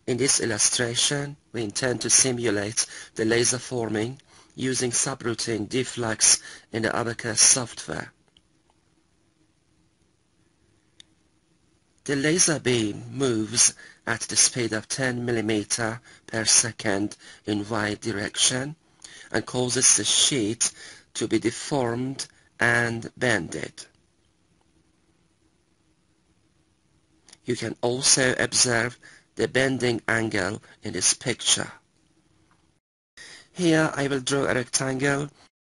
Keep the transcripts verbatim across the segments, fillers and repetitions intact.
In this illustration, we intend to simulate the laser forming using subroutine Dflux in the Abaqus software. The laser beam moves at the speed of ten millimeters per second in Y direction and causes the sheet to be deformed and bended. You can also observe the bending angle in this picture. Here I will draw a rectangle,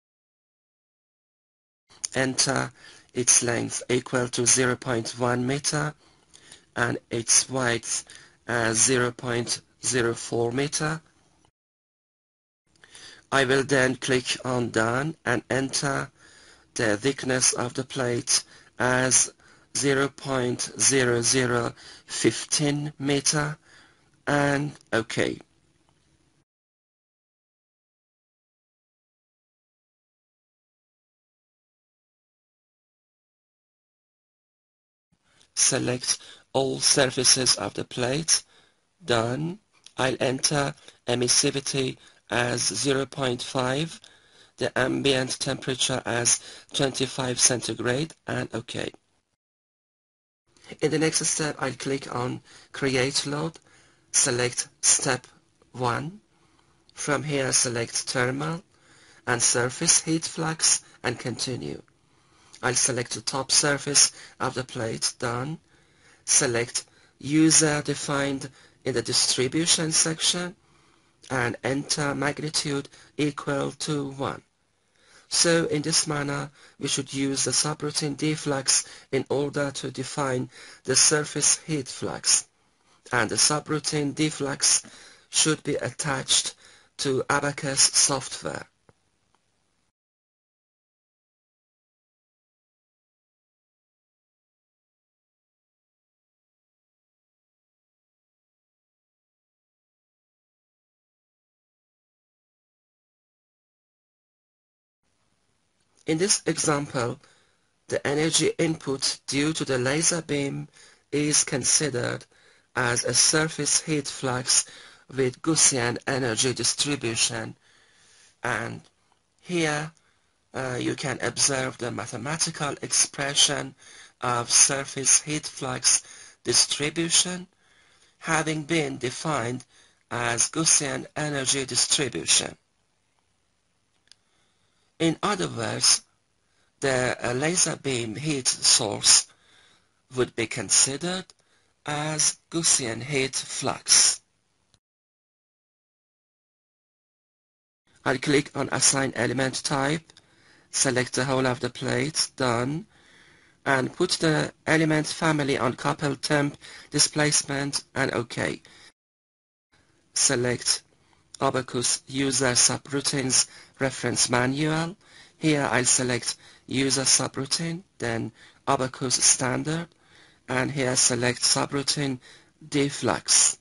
enter its length equal to zero point one meter and its width as zero point zero four meter. I will then click on Done and enter the thickness of the plate as zero point zero zero one five meter and OK. Select all surfaces of the plate. Done. I'll enter emissivity as zero point five, the ambient temperature as twenty-five centigrade and OK. In the next step, I'll click on Create Load, select Step one. From here, select Thermal and Surface Heat Flux and Continue. I'll select the top surface of the plate. Done. Select User Defined in the Distribution section and enter magnitude equal to one. So in this manner, we should use the subroutine Dflux in order to define the surface heat flux. And the subroutine Dflux should be attached to Abaqus software. In this example, the energy input due to the laser beam is considered as a surface heat flux with Gaussian energy distribution, and here uh, you can observe the mathematical expression of surface heat flux distribution having been defined as Gaussian energy distribution. In other words, the uh, laser beam heat source would be considered as Gaussian heat flux. I'll click on Assign Element Type, select the whole of the plate, Done, and put the element family on coupled temp displacement and OK. Select Abaqus User Subroutines Reference Manual. Here I'll select User Subroutine, then Abaqus Standard, and here select Subroutine Dflux.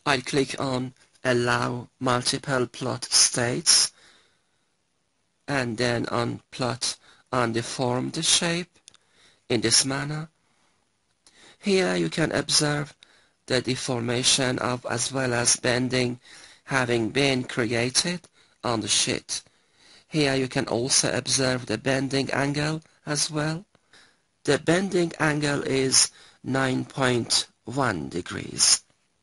I'll click on Allow Multiple Plot States and then on Plot Undeformed Shape in this manner. Here you can observe the deformation of as well as bending having been created on the sheet. Here you can also observe the bending angle as well. The bending angle is nine point one degrees.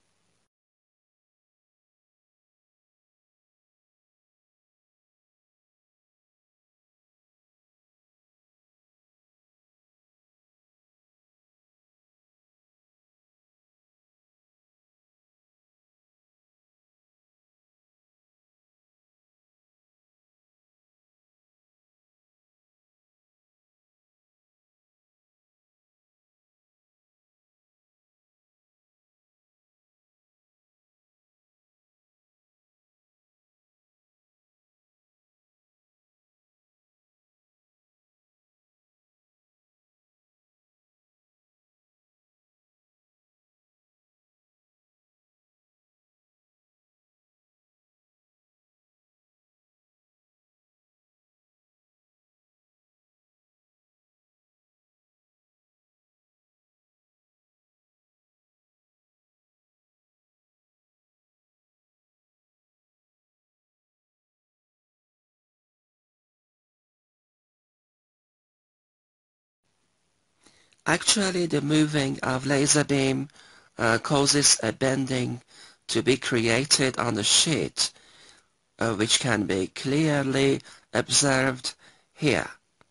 Actually, the moving of laser beam uh, causes a bending to be created on the sheet, uh, which can be clearly observed here.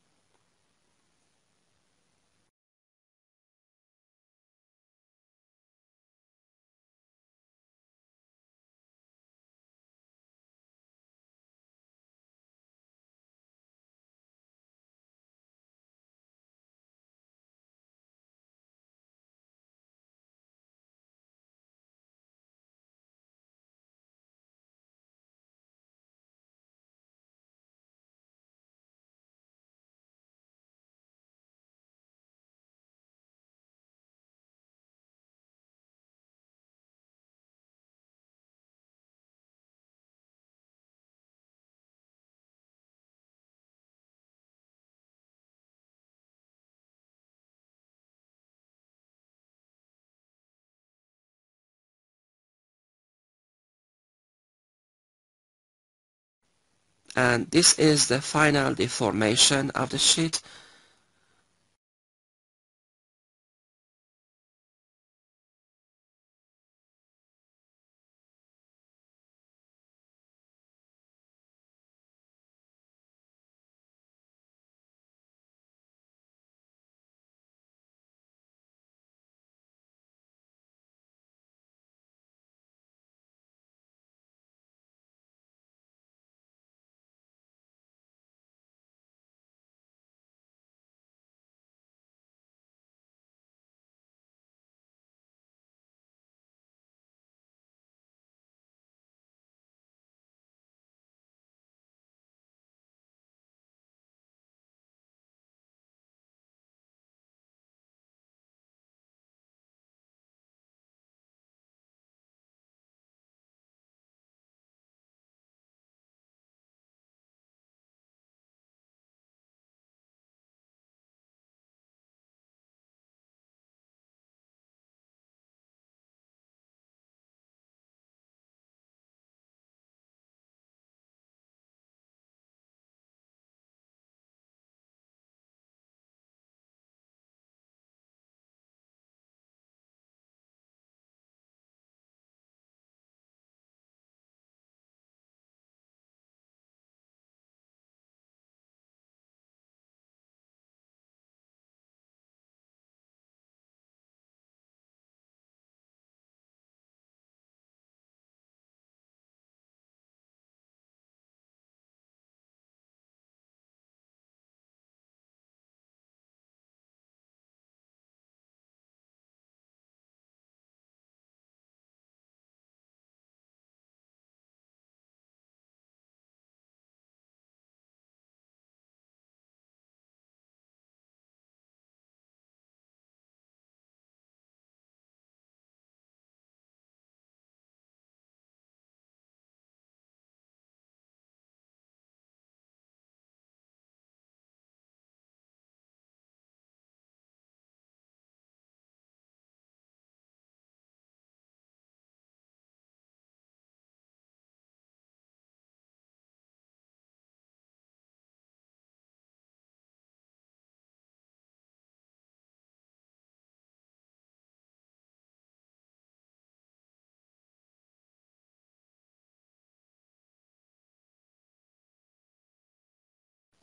And this is the final deformation of the sheet.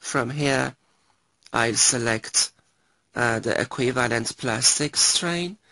From here, I'll select uh, the equivalent plastic strain